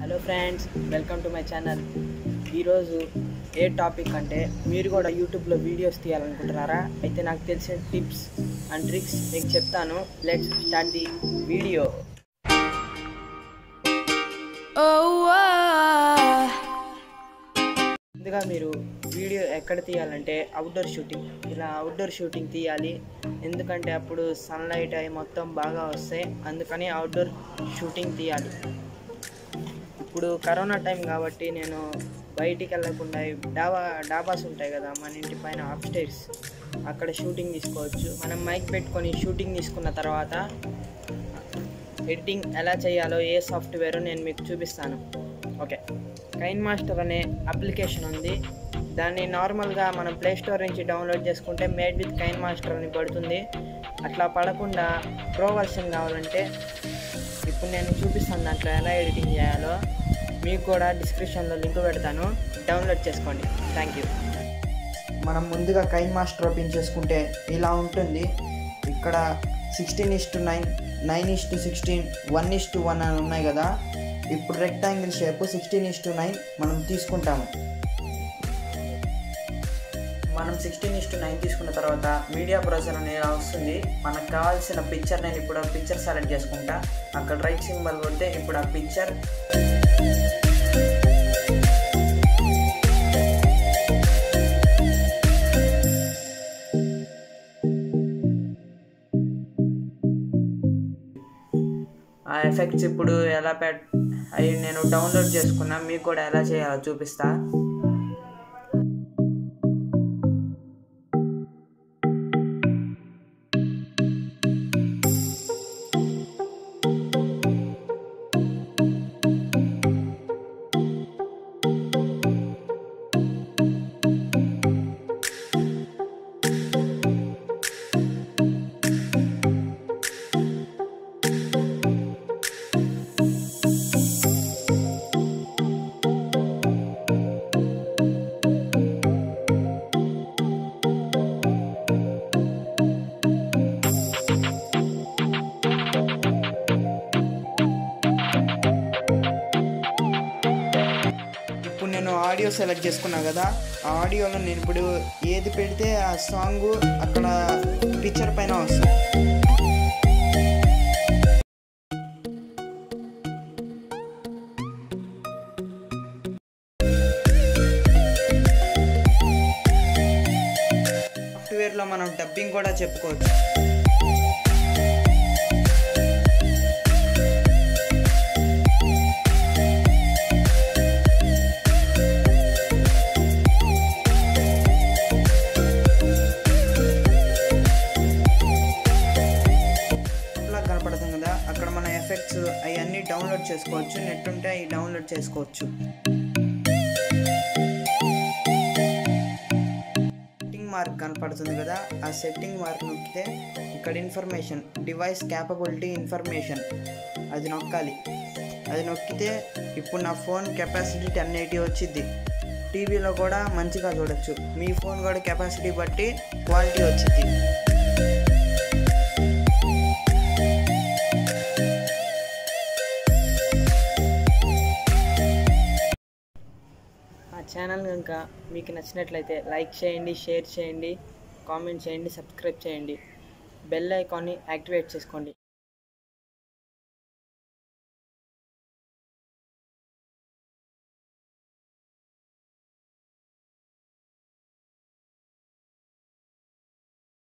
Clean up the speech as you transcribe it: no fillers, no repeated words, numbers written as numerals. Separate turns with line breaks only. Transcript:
Hello friends, welcome to my channel. ఈరోజు ఏ topic అంటే, మీరు కూడా యూట్యూబ్లో వీడియోస్ తీయాలనుకుంటున్నారా? అయితే నాకు తెలిసిన టిప్స్ అండ్ ట్రిక్స్ మీకు చెప్తాను. Let's start the video. ముందుగా మీరు వీడియో ఎక్కడ తీయాలంటే అవుట్డోర్ షూటింగ్, ఇలా అవుట్డోర్ షూటింగ్ తీయాలి. ఎందుకంటే అప్పుడు సన్లైట్ అవి మొత్తం బాగా వస్తాయి, అందుకని అవుట్డోర్ షూటింగ్ తీయాలి. ఇప్పుడు కరోనా టైం కాబట్టి నేను బయటికి వెళ్ళకుండా డాబాస్ ఉంటాయి కదా మన ఇంటి పైన, అప్స్టైర్స్, అక్కడ షూటింగ్ తీసుకోవచ్చు. మనం మైక్ పెట్టుకొని షూటింగ్ తీసుకున్న తర్వాత ఎడిటింగ్ ఎలా చేయాలో, ఏ సాఫ్ట్వేర్ నేను మీకు చూపిస్తాను. ఓకే, కైన్ మాస్టర్ అనే అప్లికేషన్ ఉంది. దాన్ని నార్మల్గా మనం ప్లేస్టోర్ నుంచి డౌన్లోడ్ చేసుకుంటే మేడ్ విత్ కైన్ మాస్టర్ అని పడుతుంది. అట్లా పడకుండా ప్రో వర్షన్ కావాలంటే ఇప్పుడు నేను చూపిస్తాను దాంట్లో ఎలా ఎడిటింగ్ చేయాలో. మీకు కూడా డిస్క్రిప్షన్లో లింక్ పెడతాను, డౌన్లోడ్ చేసుకోండి. Thank you. మనం ముందుగా కైన్ మాస్టర్ ఓపెన్ చేసుకుంటే ఇలా ఉంటుంది. ఇక్కడ 16:9, 9:16, 1:1 అని ఉన్నాయి కదా. ఇప్పుడు రెక్టాంగిల్ షేప్ 16:9 మనం తీసుకుంటాము. మనం 16:9 తీసుకున్న తర్వాత మీడియా బ్రౌజర్ అనేది వస్తుంది. మనకు కావాల్సిన పిక్చర్, నేను ఇప్పుడు ఆ పిక్చర్ సెలెక్ట్ చేసుకుంటా. అక్కడ రైట్ సింబల్ కొడితే ఇప్పుడు ఆ పిక్చర్ ఆ ఎఫెక్ట్స్ ఇప్పుడు ఎలా అవి నేను డౌన్లోడ్ చేసుకున్నా. మీకు కూడా ఎలా చేయాలో చూపిస్తా. నేను ఆడియో సెలెక్ట్ చేసుకున్నా కదా, ఆ ఆడియోలో నేను ఇప్పుడు ఏది పెడితే ఆ సాంగ్ అక్కడ పిక్చర్ పైన వస్తుంది. సాఫ్ట్వేర్లో మనం డబ్బింగ్ కూడా చెప్పుకోవచ్చు. కనపడుతుంది కదా, అక్కడ మన ఎఫెక్ట్స్ అవన్నీ డౌన్లోడ్ చేసుకోవచ్చు. నెట్ ఉంటే అవి డౌన్లోడ్ చేసుకోవచ్చు. సెట్టింగ్ మార్క్ కనపడుతుంది కదా, ఆ సెట్టింగ్ మార్క్ నొక్కితే ఇక్కడ ఇన్ఫర్మేషన్, డివైస్ క్యాపబిలిటీ ఇన్ఫర్మేషన్, అది నొక్కాలి. అది నొక్కితే ఇప్పుడు నా ఫోన్ కెపాసిటీ 1080 వచ్చింది. టీవీలో కూడా మంచిగా చూడొచ్చు. మీ ఫోన్ కూడా కెపాసిటీ బట్టి క్వాలిటీ వచ్చింది. ఛానల్ కనుక మీకు నచ్చినట్లయితే లైక్ చేయండి, షేర్ చేయండి, కామెంట్ చేయండి, సబ్స్క్రైబ్ చేయండి, బెల్ ఐకాన్ని యాక్టివేట్ చేసుకోండి.